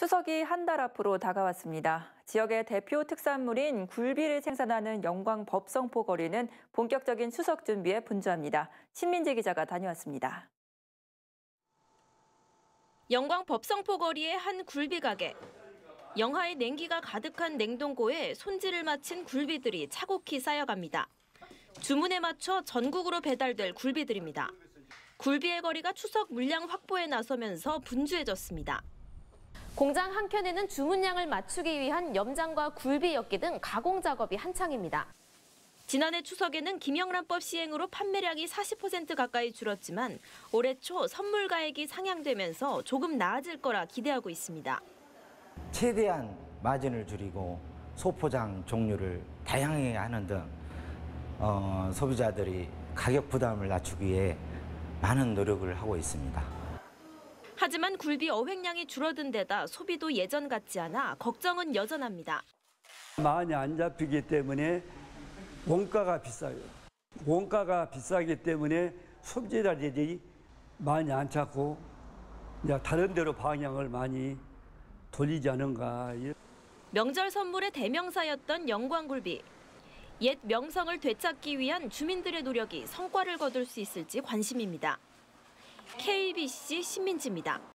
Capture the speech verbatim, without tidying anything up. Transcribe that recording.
추석이 한 달 앞으로 다가왔습니다. 지역의 대표 특산물인 굴비를 생산하는 영광 법성포 거리는 본격적인 추석 준비에 분주합니다. 신민재 기자가 다녀왔습니다. 영광 법성포 거리의 한 굴비 가게. 영하의 냉기가 가득한 냉동고에 손질을 마친 굴비들이 차곡히 쌓여갑니다. 주문에 맞춰 전국으로 배달될 굴비들입니다. 굴비의 거리가 추석 물량 확보에 나서면서 분주해졌습니다. 공장 한켠에는 주문량을 맞추기 위한 염장과 굴비 엮기 등 가공 작업이 한창입니다. 지난해 추석에는 김영란법 시행으로 판매량이 사십 퍼센트 가까이 줄었지만 올해 초 선물 가액이 상향되면서 조금 나아질 거라 기대하고 있습니다. 최대한 마진을 줄이고 소포장 종류를 다양하게 하는 등 어, 소비자들이 가격 부담을 낮추기 위해 많은 노력을 하고 있습니다. 하지만 굴비 어획량이 줄어든 데다 소비도 예전 같지 않아 걱정은 여전합니다. 많이 안 잡히기 때문에 원가가 비싸요. 원가가 비싸기 때문에 소비자들이 많이 안 찾고 이제 다른 데로 방향을 많이 돌리지 않은가. 명절 선물의 대명사였던 영광굴비. 옛 명성을 되찾기 위한 주민들의 노력이 성과를 거둘 수 있을지 관심입니다. 케이비씨 신민지입니다.